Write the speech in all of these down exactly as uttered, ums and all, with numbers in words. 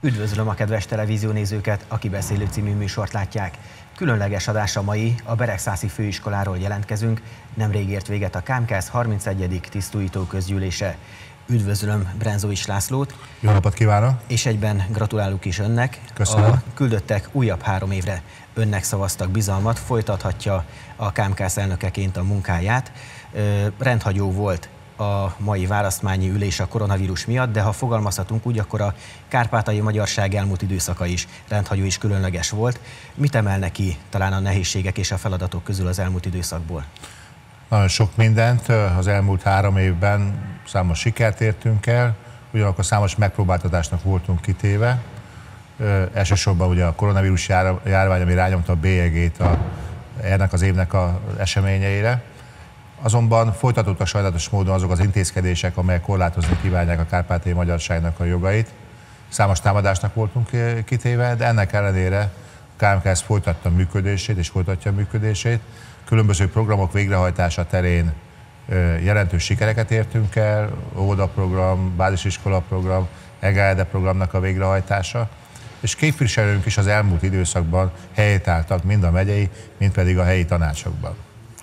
Üdvözlöm a kedves televíziónézőket, a Kibeszélő című műsort látják. Különleges adás a mai, a Beregszászi Főiskoláról jelentkezünk, nemrég ért véget a KÁMKÁZ harmincegyedik tisztújító közgyűlése. Üdvözlöm Brenzóvics Lászlót. Jó napot kívánok! És egyben gratulálunk is önnek. Köszönöm. A küldöttek újabb három évre önnek szavaztak bizalmat, folytathatja a KÁMKÁZ elnökeként a munkáját. Rendhagyó volt a mai választmányi ülés a koronavírus miatt, de ha fogalmazhatunk úgy, akkor a kárpátaljai magyarság elmúlt időszaka is rendhagyó és különleges volt. Mit emelne ki talán a nehézségek és a feladatok közül az elmúlt időszakból? Nagyon sok mindent. Az elmúlt három évben számos sikert értünk el, ugyanakkor számos megpróbáltatásnak voltunk kitéve. Elsősorban ugye a koronavírus járvány, ami rányomta a bélyegét a, ennek az évnek az eseményeire. Azonban folytatódtak sajnálatos módon azok az intézkedések, amelyek korlátozni kívánják a kárpátaljai magyarságnak a jogait. Számos támadásnak voltunk kitéve, de ennek ellenére a KÁMKÁZ folytatta a működését és folytatja a működését. Különböző programok végrehajtása terén jelentős sikereket értünk el, óvodaprogram, bázisiskola program, EGAEDE programnak a végrehajtása, és képviselőnk is az elmúlt időszakban helyét álltak mind a megyei, mind pedig a helyi tanácsokban.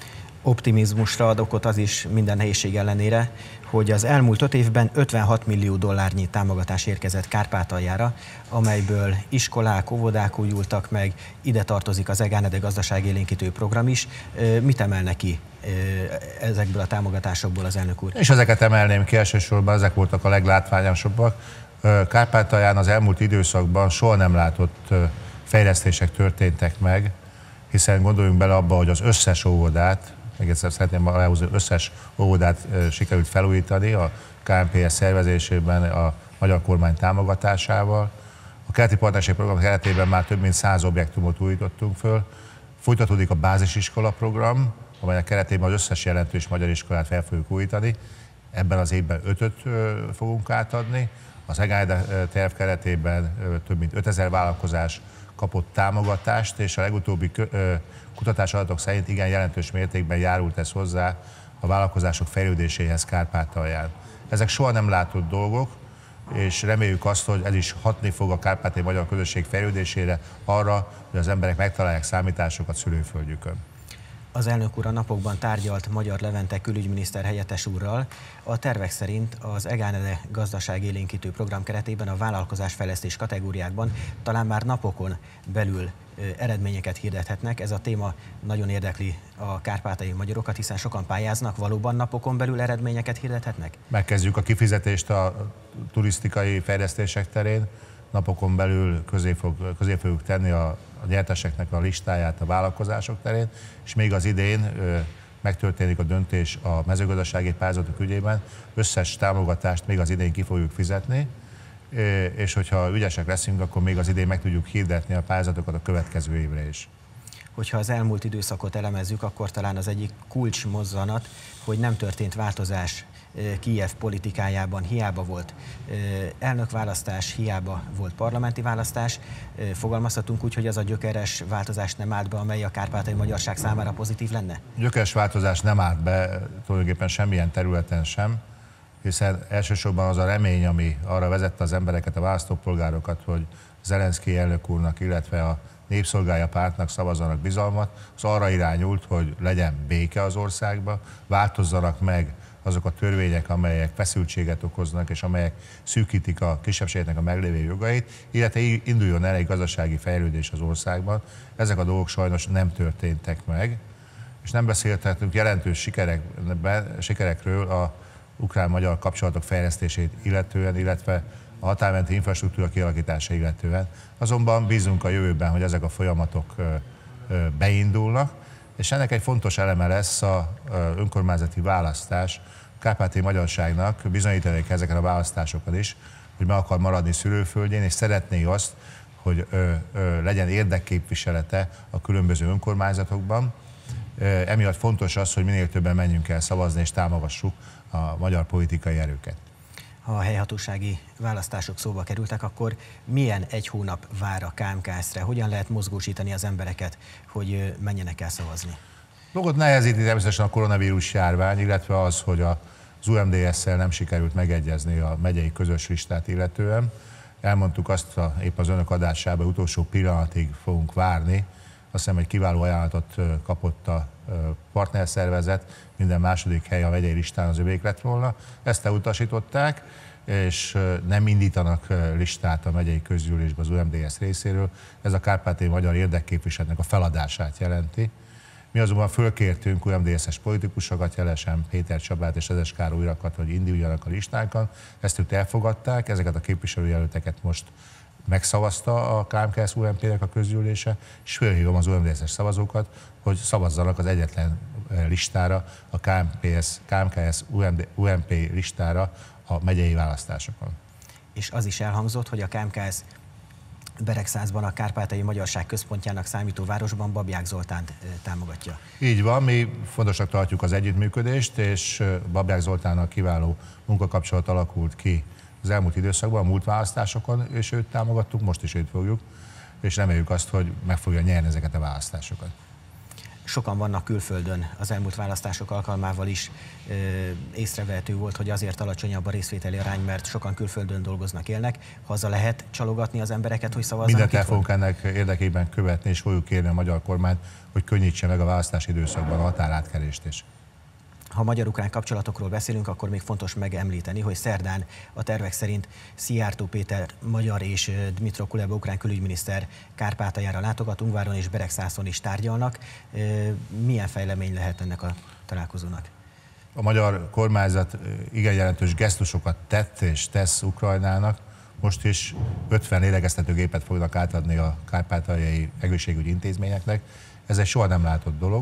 Optimizmusra ad okot az is minden nehézség ellenére, hogy az elmúlt öt évben ötvenhat millió dollárnyi támogatás érkezett Kárpátaljára, amelyből iskolák, óvodák újultak meg, ide tartozik az EGAEDE gazdaságélénkítő program is. Mit emelne ki ezekből a támogatásokból az elnök úr? És ezeket emelném ki, elsősorban ezek voltak a leglátványosabbak. Kárpátalján az elmúlt időszakban soha nem látott fejlesztések történtek meg, hiszen gondoljunk bele abba, hogy az összes óvodát, még egyszer szeretném aláhúzni, hogy összes óvodát sikerült felújítani a ká em pé es szervezésében, a magyar kormány támogatásával. A keleti partnerség program keretében már több mint száz objektumot újítottunk föl. Folytatódik a bázisiskola program, amelynek keretében az összes jelentős magyar iskolát fel fogjuk újítani. Ebben az évben ötöt fogunk átadni. Az EGAEDE terv keretében több mint ötezer vállalkozás kapott támogatást, és a legutóbbi kutatás adatok szerint igen jelentős mértékben járult ez hozzá a vállalkozások fejlődéséhez Kárpátalján. Ezek soha nem látott dolgok, és reméljük azt, hogy ez is hatni fog a kárpátaljai magyar közösség fejlődésére, arra, hogy az emberek megtalálják számításokat szülőföldjükön. Az elnök úr a napokban tárgyalt Magyar Levente külügyminiszter helyettes úrral. A tervek szerint az EGAEDE gazdaságélénkítő program keretében a vállalkozásfejlesztés kategóriákban talán már napokon belül eredményeket hirdethetnek. Ez a téma nagyon érdekli a kárpátaljai magyarokat, hiszen sokan pályáznak, valóban napokon belül eredményeket hirdethetnek? Megkezdjük a kifizetést a turisztikai fejlesztések terén. Napokon belül közé, fog, közé fogjuk tenni a, a nyerteseknek a listáját a vállalkozások terén, és még az idén ö, megtörténik a döntés a mezőgazdasági pályázatok ügyében. Összes támogatást még az idén ki fogjuk fizetni, ö, és hogyha ügyesek leszünk, akkor még az idén meg tudjuk hirdetni a pályázatokat a következő évre is. Hogyha az elmúlt időszakot elemezzük, akkor talán az egyik kulcsmozzanat, hogy nem történt változás Kijev politikájában, hiába volt elnökválasztás, hiába volt parlamenti választás. Fogalmazhatunk úgy, hogy az a gyökeres változás nem állt be, amely a kárpátaljai magyarság számára pozitív lenne? Gyökeres változás nem állt be tulajdonképpen semmilyen területen sem, hiszen elsősorban az a remény, ami arra vezette az embereket, a választópolgárokat, hogy Zelenszkij elnök úrnak, illetve a Népszolgálja pártnak szavazzanak bizalmat, az arra irányult, hogy legyen béke az országba, változzanak meg azok a törvények, amelyek feszültséget okoznak, és amelyek szűkítik a kisebbségnek a meglévő jogait, illetve induljon el egy gazdasági fejlődés az országban. Ezek a dolgok sajnos nem történtek meg, és nem beszélhetünk jelentős sikerekben, sikerekről a ukrán-magyar kapcsolatok fejlesztését illetően, illetve a határmenti infrastruktúra kialakítása illetően. Azonban bízunk a jövőben, hogy ezek a folyamatok beindulnak, és ennek egy fontos eleme lesz az önkormányzati választás. A kárpátaljai magyarságnak bizonyítani kell ezeken a választásokon is, hogy meg akar maradni szülőföldjén, és szeretné azt, hogy ö, ö, legyen érdekképviselete a különböző önkormányzatokban. Emiatt fontos az, hogy minél többen menjünk el szavazni, és támogassuk a magyar politikai erőket. Ha a helyhatósági választások szóba kerültek, akkor milyen egy hónap vár a KÁMKÁZ-re? Hogyan lehet mozgósítani az embereket, hogy menjenek el szavazni? Dolgot nehezíti természetesen a koronavírus járvány, illetve az, hogy az u em dé es-szel nem sikerült megegyezni a megyei közös listát illetően. elmondtuk azt, a, épp az önök adásában, utolsó pillanatig fogunk várni. Azt hiszem, egy kiváló ajánlatot kapott a partnerszervezet, minden második hely a megyei listán az övék lett volna. Ezt elutasították, és nem indítanak listát a megyei közgyűlésbe az u em dé es részéről. Ez a kárpátaljai magyar érdekképviseletnek a feladását jelenti. Mi azonban fölkértünk u em dé es-es politikusokat, jelesen Péter Csabát és Szezes Károly urakat, hogy induljanak a listánkon. Ezt ők elfogadták, ezeket a képviselőjelölteket most megszavazta a ká em ká es u em pé-nek a közgyűlése, és fölhívom az u em dé es-es szavazókat, hogy szavazzanak az egyetlen listára, a ká em ká es u em pé listára a megyei választásokon. És az is elhangzott, hogy a ká em ká es Beregszázban, a Kárpátaljai Magyarság Központjának számító városban Babják Zoltánt támogatja. Így van, mi fontosnak tartjuk az együttműködést, és Babják Zoltánnal kiváló munkakapcsolat alakult ki az elmúlt időszakban, a múlt választásokon, és őt támogattuk, most is őt fogjuk, és reméljük azt, hogy meg fogja nyerni ezeket a választásokat. Sokan vannak külföldön, az elmúlt választások alkalmával is ö, észrevehető volt, hogy azért alacsonyabb a részvételi arány, mert sokan külföldön dolgoznak, élnek. Haza lehet csalogatni az embereket, hogy szavazzanak? Mindent el fogunk ennek érdekében követni, és fogjuk kérni a magyar kormányt, hogy könnyítse meg a választási időszakban a határátkelést is. Ha magyar-ukrán kapcsolatokról beszélünk, akkor még fontos megemlíteni, hogy szerdán a tervek szerint Szijjártó Péter magyar és Dmytro Kuleba ukrán külügyminiszter Kárpátaljára látogat, Ungváron és Beregszászon is tárgyalnak. Milyen fejlemény lehet ennek a találkozónak? A magyar kormányzat igen jelentős gesztusokat tett és tesz Ukrajnának. Most is ötven lélegeztetőgépet fognak átadni a kárpátaljai egészségügyi intézményeknek. Ez egy soha nem látott dolog.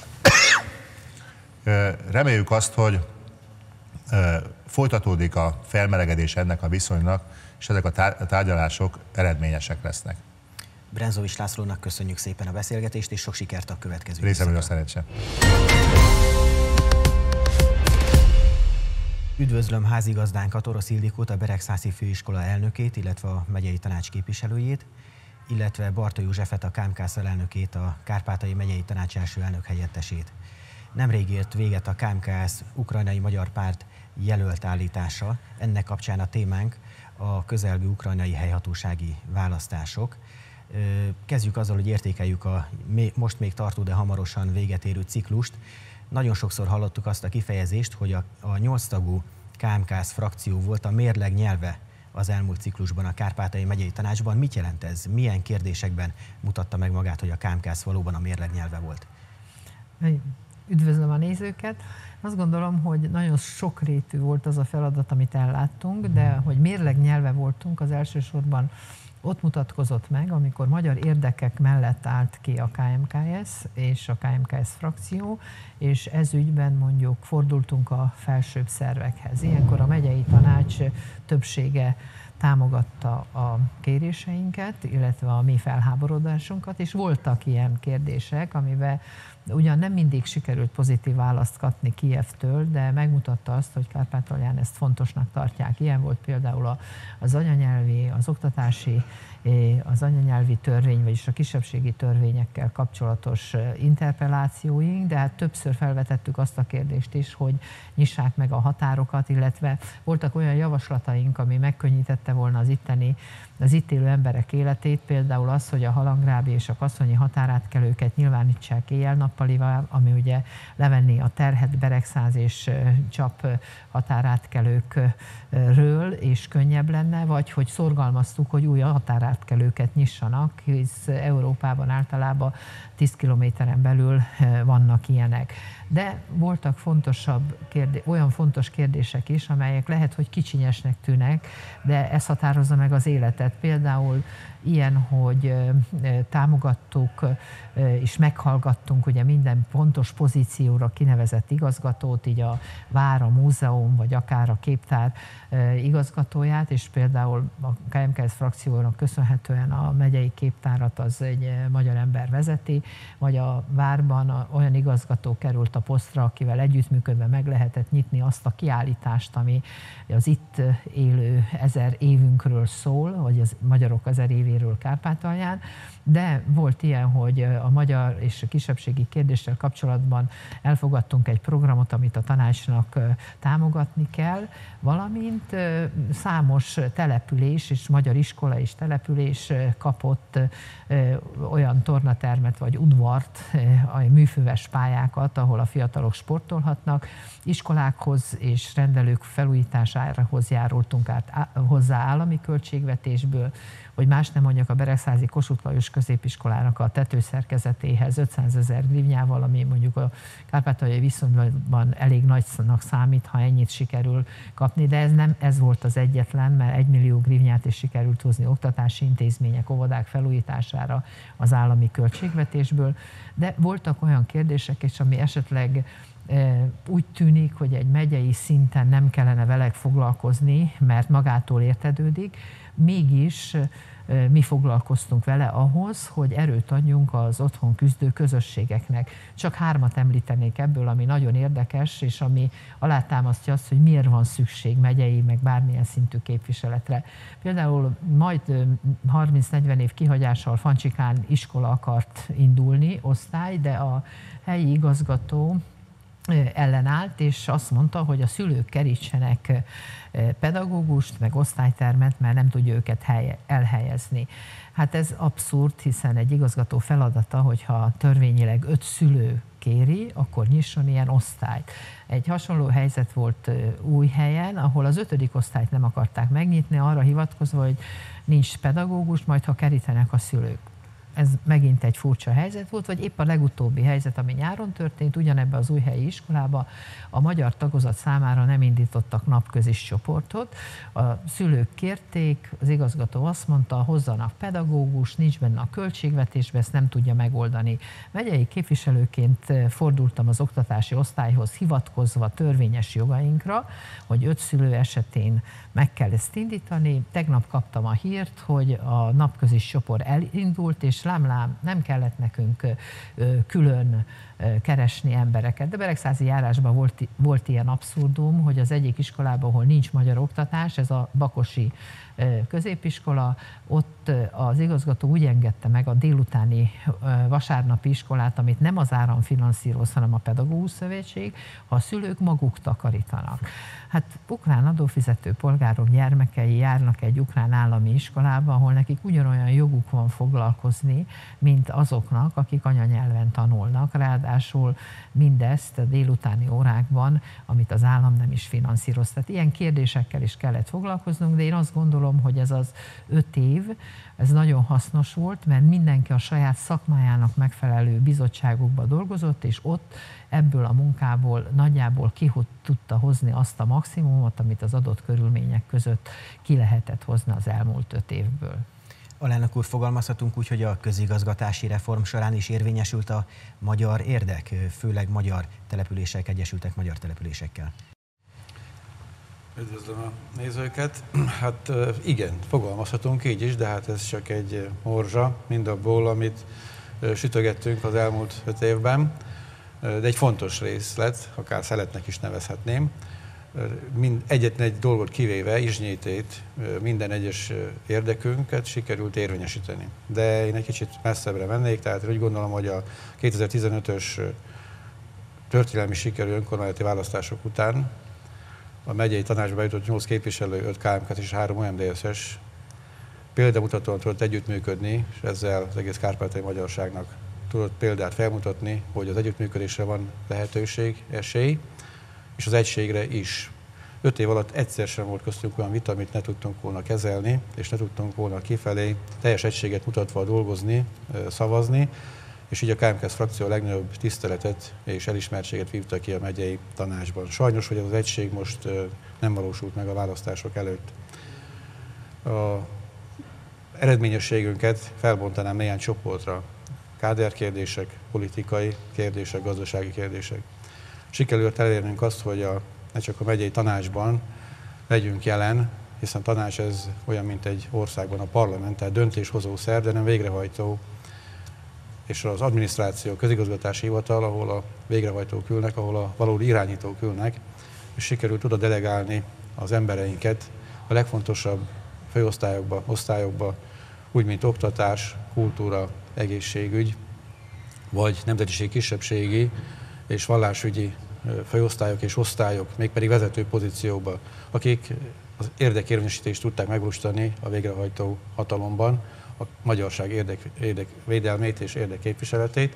Reméljük azt, hogy folytatódik a felmelegedés ennek a viszonynak, és ezek a tárgyalások eredményesek lesznek. Brenzovics Lászlónak köszönjük szépen a beszélgetést, és sok sikert a következő részemről szerencsém. Üdvözlöm házigazdánkat, Orosz Ildikót, a Beregszászi Főiskola elnökét, illetve a megyei tanács képviselőjét, illetve Barta Józsefet, a ká em ká es alelnökét, a Kárpátaljai Megyei Tanács első elnök helyettesét. Nemrég ért véget a ká em ká es ukrajnai magyar párt jelölt állítása. Ennek kapcsán a témánk a közelgő ukrajnai helyhatósági választások. Kezdjük azzal, hogy értékeljük a most még tartó, de hamarosan véget érő ciklust. Nagyon sokszor hallottuk azt a kifejezést, hogy a, a nyolctagú ká em ká es frakció volt a mérleg nyelve az elmúlt ciklusban a Kárpátaljai Megyei Tanácsban. Mit jelent ez? Milyen kérdésekben mutatta meg magát, hogy a ká em ká es valóban a mérleg nyelve volt? Üdvözlöm a nézőket! Azt gondolom, hogy nagyon sokrétű volt az a feladat, amit elláttunk, de hogy mérleg nyelve voltunk, az elsősorban ott mutatkozott meg, amikor magyar érdekek mellett állt ki a ká em ká es és a ká em ká es frakció, és ez ügyben mondjuk fordultunk a felsőbb szervekhez. Ilyenkor a megyei tanács többsége támogatta a kéréseinket, illetve a mi felháborodásunkat, és voltak ilyen kérdések, amiben ugyan nem mindig sikerült pozitív választ kapni Kijevtől, de megmutatta azt, hogy Kárpátalján ezt fontosnak tartják. Ilyen volt például az anyanyelvi, az oktatási, az anyanyelvi törvény, vagyis a kisebbségi törvényekkel kapcsolatos interpellációink, de hát többször felvetettük azt a kérdést is, hogy nyissák meg a határokat, illetve voltak olyan javaslataink, ami megkönnyítette volna az itteni, az itt élő emberek életét, például az, hogy a halangrábi és a kaszonyi határátkelőket nyilvánítsák éjjel-nappalival, ami ugye levenni a terhet Beregszáz és Csap határátkelőkről, és könnyebb lenne, vagy hogy szorgalmaztuk, hogy új határátkelőket nyissanak, hisz Európában általában tíz kilométeren belül vannak ilyenek. De voltak fontosabb kérdé- olyan fontos kérdések is, amelyek lehet, hogy kicsinyesnek tűnnek, de ez határozza meg az életet. Például ilyen, hogy támogattuk és meghallgattunk ugye minden pontos pozícióra kinevezett igazgatót, így a vár, a múzeum, vagy akár a képtár igazgatóját, és például a ká em ká es frakciónak köszönhetően a megyei képtárat az egy magyar ember vezeti, vagy a várban olyan igazgató került a posztra, akivel együttműködve meg lehetett nyitni azt a kiállítást, ami az itt élő ezer évünkről szól, vagy az magyarok ezer évéről Kárpátalján, de volt ilyen, hogy a magyar és a kisebbségi kérdéssel kapcsolatban elfogadtunk egy programot, amit a tanácsnak támogatni kell, valamint számos település és magyar iskola és település kapott olyan tornatermet vagy udvart, a műfüves pályákat, ahol a fiatalok sportolhatnak. Iskolákhoz és rendelők felújításához járultunk át hozzá állami költségvetésből, hogy más nem mondjak, a Beregszázi Kossuth Lajos középiskolának a tetőszerkezetéhez ötszázezer grivnyával, ami mondjuk a kárpátaljai viszonylatban elég nagynak számít, ha ennyit sikerül kapni, de ez nem ez volt az egyetlen, mert egymillió grivnyát is sikerült hozni oktatási intézmények, óvodák felújítására az állami költségvetésből, de voltak olyan kérdések is, ami esetleg úgy tűnik, hogy egy megyei szinten nem kellene vele foglalkozni, mert magától értetődik, mégis mi foglalkoztunk vele ahhoz, hogy erőt adjunk az otthon küzdő közösségeknek. Csak hármat említenék ebből, ami nagyon érdekes, és ami alátámasztja azt, hogy miért van szükség megyei, meg bármilyen szintű képviseletre. Például majd harminc-negyven év kihagyással Fancsikán iskola akart indulni, osztály, de a helyi igazgató ellenállt, és azt mondta, hogy a szülők kerítsenek pedagógust, meg osztálytermet, mert nem tudja őket elhelyezni. Hát ez abszurd, hiszen egy igazgató feladata, hogyha törvényileg öt szülő kéri, akkor nyisson ilyen osztályt. Egy hasonló helyzet volt Újhelyen, ahol az ötödik osztályt nem akarták megnyitni, arra hivatkozva, hogy nincs pedagógus, majd ha kerítenek a szülők. Ez megint egy furcsa helyzet volt, vagy épp a legutóbbi helyzet, ami nyáron történt, ugyanebben az újhelyi iskolában a magyar tagozat számára nem indítottak napközis csoportot. A szülők kérték, az igazgató azt mondta, hozzanak pedagógus, nincs benne a költségvetésben, ezt nem tudja megoldani. Megyei képviselőként fordultam az oktatási osztályhoz, hivatkozva törvényes jogainkra, hogy öt szülő esetén meg kell ezt indítani. Tegnap kaptam a hírt, hogy a napközis csoport elindult, és lám-lám, nem kellett nekünk külön keresni embereket. De Beregszázi járásban volt, volt ilyen abszurdum, hogy az egyik iskolában, ahol nincs magyar oktatás, ez a Bakosi középiskola, ott az igazgató úgy engedte meg a délutáni vasárnapi iskolát, amit nem az állam finanszíroz, hanem a Pedagógus Szövetség, ha a szülők maguk takarítanak. Hát ukrán adófizető polgárok gyermekei járnak egy ukrán állami iskolába, ahol nekik ugyanolyan joguk van foglalkozni, mint azoknak, akik anyanyelven tanulnak. Ráadásul mindezt a délutáni órákban, amit az állam nem is finanszíroz. Tehát ilyen kérdésekkel is kellett foglalkoznunk, de én azt gondolom, hogy ez az öt év, ez nagyon hasznos volt, mert mindenki a saját szakmájának megfelelő bizottságokba dolgozott, és ott ebből a munkából nagyjából ki tudta hozni azt a maximumot, amit az adott körülmények között ki lehetett hozni az elmúlt öt évből. Alelnök úr, fogalmazhatunk úgy, hogy a közigazgatási reform során is érvényesült a magyar érdek, főleg magyar települések egyesültek magyar településekkel. Üdvözlöm a nézőket. Hát igen, fogalmazhatunk így is, de hát ez csak egy morzsa mindabból, amit sütögettünk az elmúlt öt évben. De egy fontos részlet, akár szeletnek is nevezhetném. Mind, egyetlen egy dolgot kivéve, Izsnyétét, minden egyes érdekünket sikerült érvényesíteni. De én egy kicsit messzebbre mennék, tehát úgy gondolom, hogy a kétezer-tizenötös történelmi sikerű önkormányzati választások után a megyei tanácsba jutott nyolc képviselő, öt ká em ká-s és három o em dé es es példamutatóan tudott együttműködni, és ezzel az egész kárpátaljai magyarságnak tudott példát felmutatni, hogy az együttműködésre van lehetőség, esély, és az egységre is. Öt év alatt egyszer sem volt köztünk olyan vita, amit ne tudtunk volna kezelni, és ne tudtunk volna kifelé teljes egységet mutatva dolgozni, szavazni, és így a ká em ká es frakció a legnagyobb tiszteletet és elismertséget vívta ki a megyei tanácsban. Sajnos, hogy ez az egység most nem valósult meg a választások előtt. A eredményességünket felbontanám néhány csoportra. Káderkérdések, politikai kérdések, gazdasági kérdések. Sikerült elérnünk azt, hogy a, ne csak a megyei tanácsban legyünk jelen, hiszen tanács ez olyan, mint egy országban a parlament, tehát döntéshozó szer, de nem végrehajtó, és az adminisztráció, közigazgatási hivatal, ahol a végrehajtók ülnek, ahol a valódi irányítók ülnek, és sikerült oda delegálni az embereinket a legfontosabb főosztályokba, osztályokba, úgy, mint oktatás, kultúra, egészségügy, vagy nemzetiség kisebbségi és vallásügyi főosztályok és osztályok, mégpedig vezető pozíciókba, akik az érdekérvényesítést tudták megvalósítani a végrehajtó hatalomban, a magyarság érdek, érdekvédelmét és érdekképviseletét.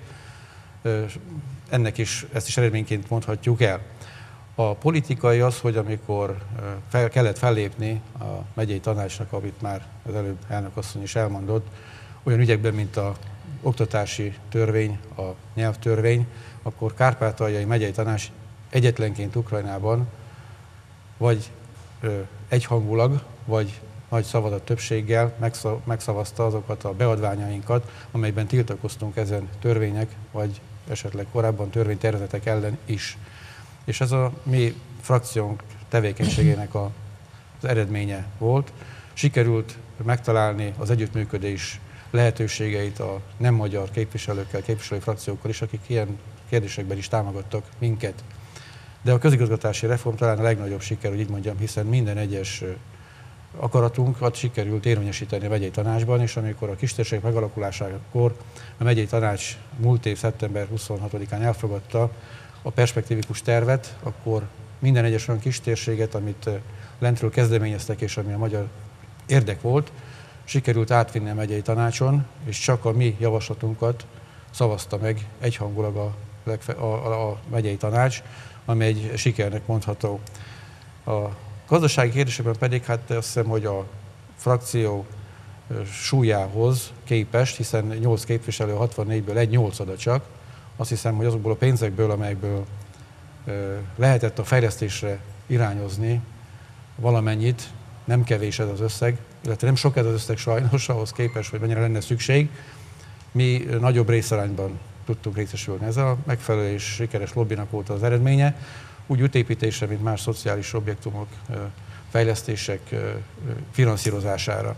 Ennek is, ezt is eredményként mondhatjuk el. A politikai az, hogy amikor fel, kellett fellépni a megyei tanácsnak, amit már az előbb elnökasszony is elmondott, olyan ügyekben, mint az oktatási törvény, a nyelvtörvény, akkor Kárpátaljai megyei tanács egyetlenként Ukrajnában vagy ö, egyhangulag, vagy nagy szavazat többséggel megszavazta azokat a beadványainkat, amelyben tiltakoztunk ezen törvények, vagy esetleg korábban törvénytervezetek ellen is. És ez a mi frakciónk tevékenységének a, az eredménye volt. Sikerült megtalálni az együttműködés lehetőségeit a nem magyar képviselőkkel, képviselői frakciókkal is, akik ilyen kérdésekben is támogattak minket. De a közigazgatási reform talán a legnagyobb siker, hogy így mondjam, hiszen minden egyes akaratunkat sikerült érvényesíteni a megyei tanácsban, és amikor a kistérség megalakulásakor a megyei tanács múlt év szeptember huszonhatodikán elfogadta a perspektívikus tervet, akkor minden egyes olyan kistérséget, amit lentről kezdeményeztek, és ami a magyar érdek volt, sikerült átvinni a megyei tanácson, és csak a mi javaslatunkat szavazta meg egyhangulag a, legfe, a, a megyei tanács, ami egy sikernek mondható. A gazdasági kérdésekben pedig hát azt hiszem, hogy a frakció súlyához képest, hiszen nyolc képviselő hatvannégyből egy nyolcada csak, azt hiszem, hogy azokból a pénzekből, amelyekből lehetett a fejlesztésre irányozni valamennyit, nem kevés ez az összeg, illetve nem sok ez az összeg sajnos ahhoz képest, hogy mennyire lenne szükség. Mi nagyobb részarányban tudtunk részesülni. Ez a megfelelő és sikeres lobbinak volt az eredménye, úgy útépítésre, mint más szociális objektumok, fejlesztések finanszírozására.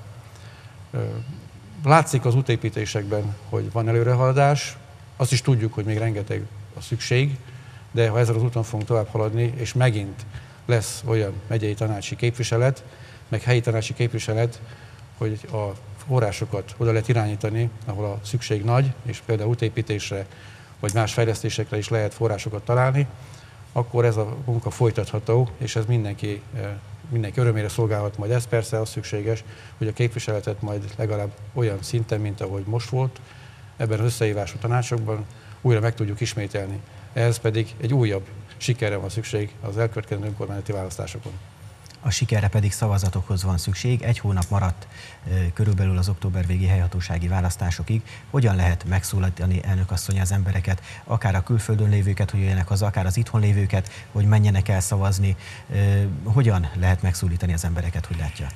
Látszik az útépítésekben, hogy van előrehaladás, azt is tudjuk, hogy még rengeteg a szükség, de ha ezen az úton fogunk tovább haladni, és megint lesz olyan megyei tanácsi képviselet, meg helyi tanácsi képviselet, hogy a forrásokat oda lehet irányítani, ahol a szükség nagy, és például útépítésre vagy más fejlesztésekre is lehet forrásokat találni, akkor ez a munka folytatható, és ez mindenki, mindenki örömére szolgálhat majd. Ez persze az szükséges, hogy a képviseletet majd legalább olyan szinten, mint ahogy most volt, ebben az összehívású tanácsokban újra meg tudjuk ismételni. Ehhez pedig egy újabb sikerre van szükség az elkövetkező önkormányzati választásokon. A sikerre pedig szavazatokhoz van szükség. Egy hónap maradt körülbelül az október végi helyhatósági választásokig. Hogyan lehet megszólítani, elnök asszony, az embereket, akár a külföldön lévőket, hogy jöjjenek haza, akár az itthon lévőket, hogy menjenek el szavazni? Hogyan lehet megszólítani az embereket, hogy látja?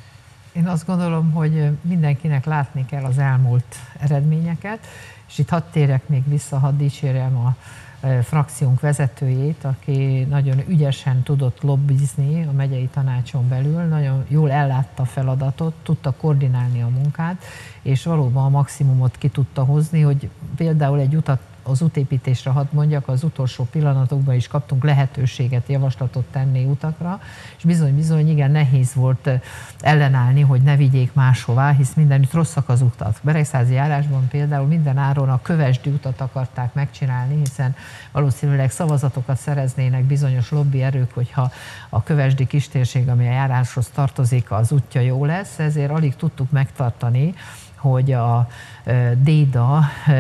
Én azt gondolom, hogy mindenkinek látni kell az elmúlt eredményeket, és itt hadd térek még vissza, hadd dicsérjem a frakciónk vezetőjét, aki nagyon ügyesen tudott lobbizni a megyei tanácson belül, nagyon jól ellátta a feladatot, tudta koordinálni a munkát, és valóban a maximumot ki tudta hozni, hogy például egy utat az útépítésre, hadd mondjak, az utolsó pillanatokban is kaptunk lehetőséget, javaslatot tenni utakra, és bizony-bizony igen nehéz volt ellenállni, hogy ne vigyék máshová, hisz mindenütt rosszak az utak. Beregszázi járásban például minden áron a Kövesdi utat akarták megcsinálni, hiszen valószínűleg szavazatokat szereznének bizonyos lobby erők, hogyha a Kövesdi kistérség, ami a járáshoz tartozik, az útja jó lesz, ezért alig tudtuk megtartani, hogy a Déda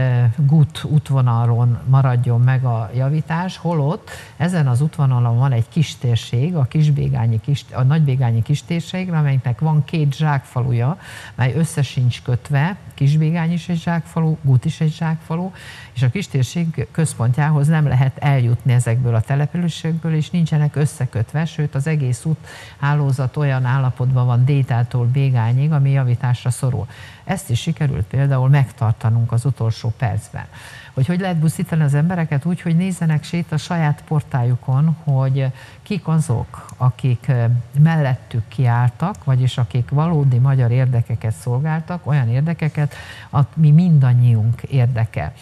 Gut útvonalon maradjon meg a javítás, holott ezen az útvonalon van egy kistérség, a, Kisbégányi kis, a Nagybégányi kistérség, amelynek van két zsákfaluja, mely össze sincs kötve, Kisbégány is egy zsákfalu, Gut is egy zsákfalu, és a kistérség központjához nem lehet eljutni ezekből a településekből, és nincsenek összekötve, sőt az egész úthálózat olyan állapotban van Dédától Bégányig, ami javításra szorul. Ezt is sikerült például megtartanunk az utolsó percben. Hogy hogy lehet buszítani az embereket úgy, hogy nézzenek sét a saját portájukon, hogy kik azok, akik mellettük kiálltak, vagyis akik valódi magyar érdekeket szolgáltak, olyan érdekeket, ami mindannyiunk érdeke.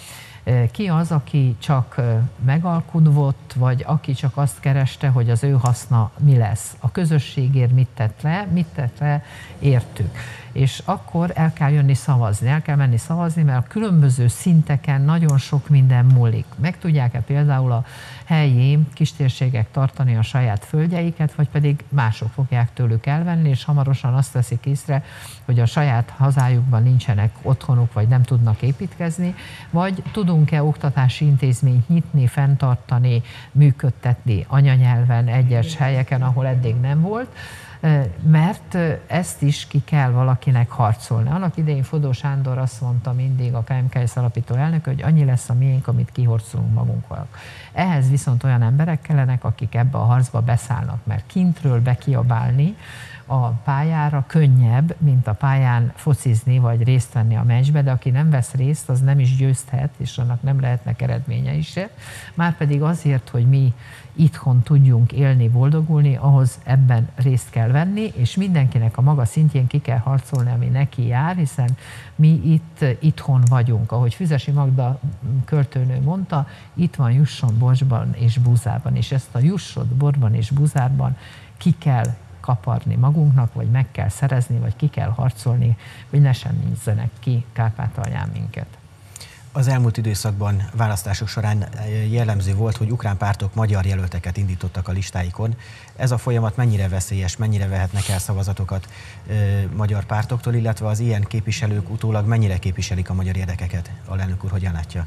Ki az, aki csak megalkudott, vagy aki csak azt kereste, hogy az ő haszna mi lesz? A közösségért mit tett le, mit tett le, értük. És akkor el kell jönni szavazni, el kell menni szavazni, mert a különböző szinteken nagyon sok minden múlik. Meg tudják-e például a helyi kistérségek tartani a saját földjeiket, vagy pedig mások fogják tőlük elvenni, és hamarosan azt veszik észre, hogy a saját hazájukban nincsenek otthonuk, vagy nem tudnak építkezni, vagy tudunk-e oktatási intézményt nyitni, fenntartani, működtetni anyanyelven egyes helyeken, ahol eddig nem volt, mert ezt is ki kell valakinek harcolni. Annak idején Fodó Sándor azt mondta mindig, a ká em ká es alapító elnök, hogy annyi lesz a miénk, amit kihorcolunk magunkval. Ehhez viszont olyan emberek kellenek, akik ebbe a harcba beszállnak, mert kintről bekiabálni a pályára könnyebb, mint a pályán focizni, vagy részt venni a meccsbe, de aki nem vesz részt, az nem is győzhet, és annak nem lehetnek eredményei se. Márpedig azért, hogy mi itthon tudjunk élni, boldogulni, ahhoz ebben részt kell venni, és mindenkinek a maga szintjén ki kell harcolni, ami neki jár, hiszen mi itt itthon vagyunk. Ahogy Füzesi Magda költőnő mondta, itt van Jusson, Borsban és Búzában, és ezt a Jussot, Borban és Búzárban ki kell kaparni magunknak, vagy meg kell szerezni, vagy ki kell harcolni, hogy ne semmizzenek ki Kárpátalján minket. Az elmúlt időszakban választások során jellemző volt, hogy ukrán pártok magyar jelölteket indítottak a listáikon. Ez a folyamat mennyire veszélyes, mennyire vehetnek el szavazatokat ö, magyar pártoktól, illetve az ilyen képviselők utólag mennyire képviselik a magyar érdekeket? Alelnök úr, hogyan látja?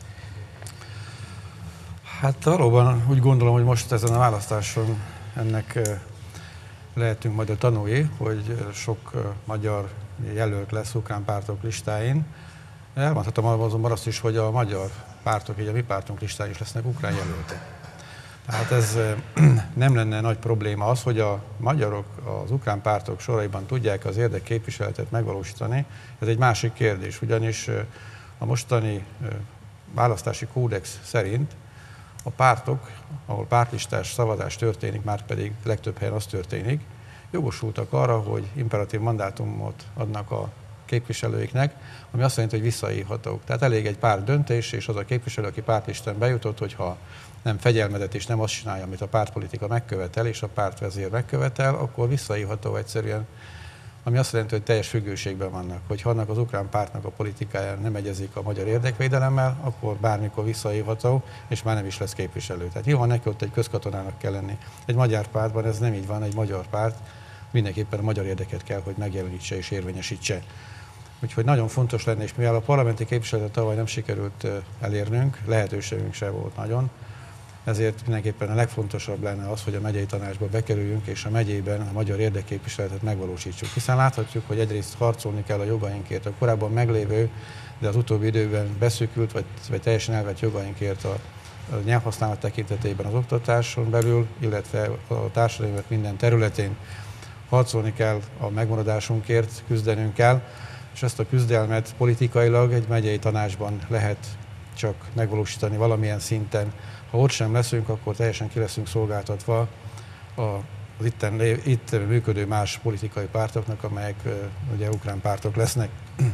Hát valóban úgy gondolom, hogy most ezen a választáson ennek lehetünk majd a tanúi, hogy sok magyar jelölt lesz ukrán pártok listáin. Elmondhatom azonban azt is, hogy a magyar pártok, így a mi pártunk listáin is lesznek ukrán jelöltek. Tehát ez nem lenne nagy probléma az, hogy a magyarok az ukrán pártok soraiban tudják az érdekképviseletet megvalósítani. Ez egy másik kérdés, ugyanis a mostani választási kódex szerint a pártok, ahol pártlistás szavazás történik, már pedig legtöbb helyen az történik, jogosultak arra, hogy imperatív mandátumot adnak a képviselőiknek, ami azt jelenti, hogy visszaívhatók. Tehát elég egy párt döntés, és az a képviselő, aki pártlistán bejutott, hogyha nem fegyelmezett és nem azt csinálja, amit a pártpolitika megkövetel, és a pártvezér megkövetel, akkor visszaívható egyszerűen, ami azt jelenti, hogy teljes függőségben vannak. Hogyha annak az ukrán pártnak a politikája nem egyezik a magyar érdekvédelemmel, akkor bármikor visszaívható, és már nem is lesz képviselő. Tehát nyilván neki ott egy közkatonának kell lenni. Egy magyar pártban ez nem így van, egy magyar párt mindenképpen a magyar érdeket kell, hogy megjelenítse és érvényesítse. Úgyhogy nagyon fontos lenne, és mivel a parlamenti képviseletet tavaly nem sikerült elérnünk, lehetőségünk sem volt nagyon, ezért mindenképpen a legfontosabb lenne az, hogy a megyei tanácsba bekerüljünk, és a megyében a magyar érdekképviseletet megvalósítsuk. Hiszen láthatjuk, hogy egyrészt harcolni kell a jogainkért, a korábban meglévő, de az utóbbi időben beszűkült, vagy, vagy teljesen elvett jogainkért a, a nyelvhasználat tekintetében az oktatáson belül, illetve a társadalom minden területén. Harcolni kell a megmaradásunkért, küzdenünk kell, és ezt a küzdelmet politikailag egy megyei tanácsban lehet csak megvalósítani valamilyen szinten. Ha ott sem leszünk, akkor teljesen ki leszünk szolgáltatva az itten, itt működő más politikai pártoknak, amelyek ugye ukrán pártok lesznek.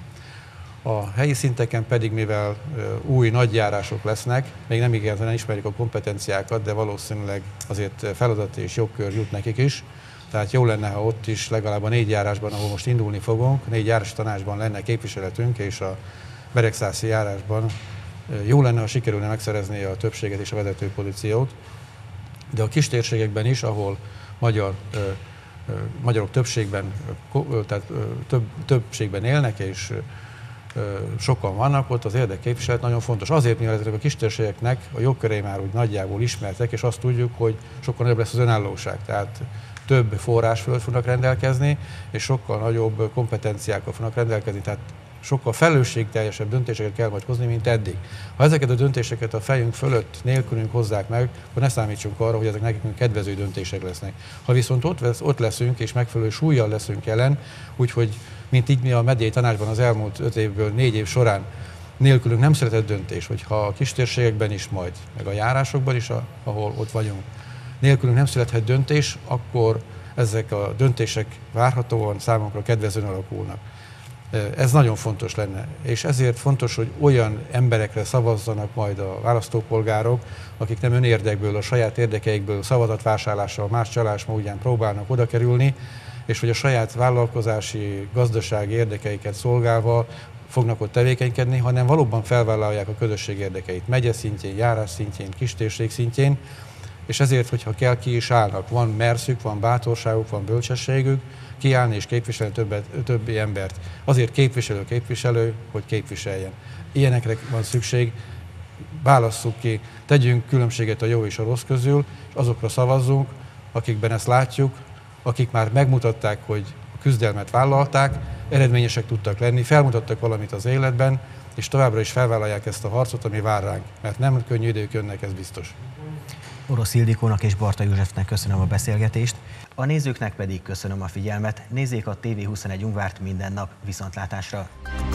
A helyi szinteken pedig, mivel új nagyjárások lesznek, még nem igazán ismerjük a kompetenciákat, de valószínűleg azért feladat és jogkör jut nekik is. Tehát jó lenne, ha ott is legalább a négy járásban, ahol most indulni fogunk, négy járási tanácsban lenne képviseletünk, és a beregszászi járásban jó lenne, ha sikerülne megszerezni a többséget és a vezető pozíciót. De a kistérségekben is, ahol magyar, ö, ö, magyarok többségben, tehát ö, több, többségben élnek, és ö, sokan vannak, ott az érdekképviselet nagyon fontos. Azért, mivel ezek a kistérségeknek a jogkörei már úgy nagyjából ismertek, és azt tudjuk, hogy sokkal nagyobb lesz az önállóság. Tehát több forrás fölött fognak rendelkezni, és sokkal nagyobb kompetenciákkal fognak rendelkezni. Tehát sokkal felelősségteljesebb döntéseket kell majd hozni, mint eddig. Ha ezeket a döntéseket a fejünk fölött nélkülünk hozzák meg, akkor ne számítsunk arra, hogy ezek nekünk kedvező döntések lesznek. Ha viszont ott, vesz, ott leszünk, és megfelelő súllyal leszünk jelen, úgyhogy, mint így mi a megyei tanácsban az elmúlt öt évből négy év során nélkülünk nem született döntés, hogy ha a kistérségekben is majd, meg a járásokban is, ahol ott vagyunk, nélkülünk nem születhet döntés, akkor ezek a döntések várhatóan számunkra kedvezően alakulnak. Ez nagyon fontos lenne, és ezért fontos, hogy olyan emberekre szavazzanak majd a választópolgárok, akik nem önérdekből, a saját érdekeikből szavazatvásárlással, más csalásmódján próbálnak oda kerülni, és hogy a saját vállalkozási, gazdasági érdekeiket szolgálva fognak ott tevékenykedni, hanem valóban felvállalják a közösség érdekeit, megye szintjén, járás szintjén, kistérség szintjén, és ezért, hogyha kell, ki is állnak, van merszük, van bátorságuk, van bölcsességük, kiállni és képviselni többet, többi embert. Azért képviselő képviselő, hogy képviseljen. Ilyenekre van szükség, válasszuk ki, tegyünk különbséget a jó és a rossz közül, és azokra szavazzunk, akikben ezt látjuk, akik már megmutatták, hogy a küzdelmet vállalták, eredményesek tudtak lenni, felmutattak valamit az életben, és továbbra is felvállalják ezt a harcot, ami vár ránk, mert nem könnyű idők jönnek, ez biztos. Orosz Ildikónak és Barta Józsefnek köszönöm a beszélgetést, a nézőknek pedig köszönöm a figyelmet. Nézzék a té vé huszonegy Ungvárt minden nap, viszontlátásra!